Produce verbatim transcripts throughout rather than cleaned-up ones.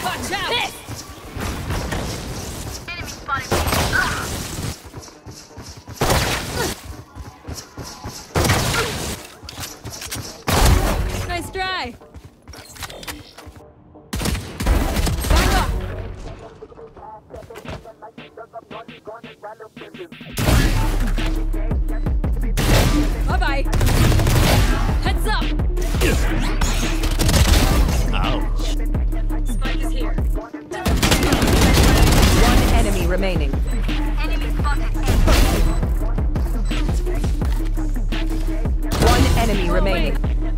Watch out! Hit! Enemy spotted me. Nice try. Bye-bye. Heads up. Ouch. Spike is here. One enemy remaining. Enemy spotted A. One enemy Oh, remaining.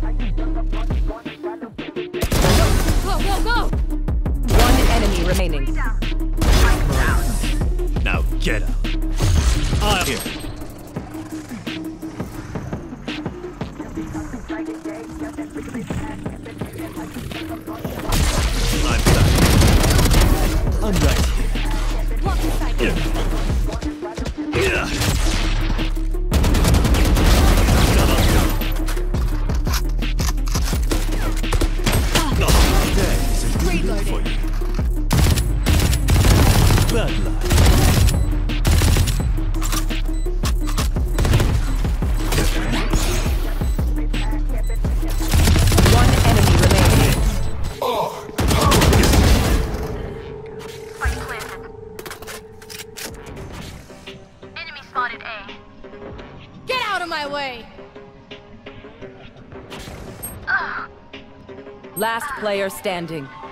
Go, go, go! One enemy remaining. Now get out. I'm here. I'm back. I'm right here. Block inside. Yeah. Yeah. Today is a good day for you. Bad luck. One enemy remaining. Spike planted. Enemy spotted A. Get out of my way! Last player standing.